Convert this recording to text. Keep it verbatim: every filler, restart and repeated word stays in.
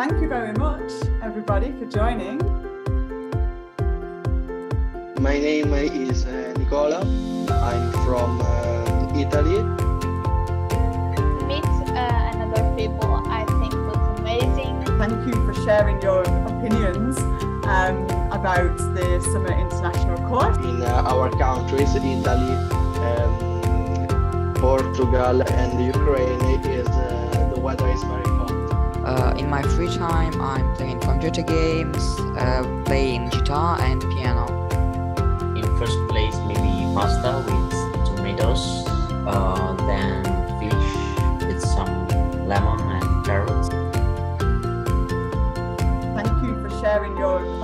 thank you very much, everybody, for joining. My name is uh, Nicola. I'm from uh, Italy. Meet uh, another people, I think was amazing. Thank you for sharing your opinions um, about the Summer International Course. In uh, our countries, Italy, um, Portugal and Ukraine, is uh, the weather is very hot. Uh, in my free time, I'm playing computer games, uh, playing guitar and piano. In first place, maybe pasta with tomatoes, uh, then fish with some lemon and carrots. Thank you for sharing your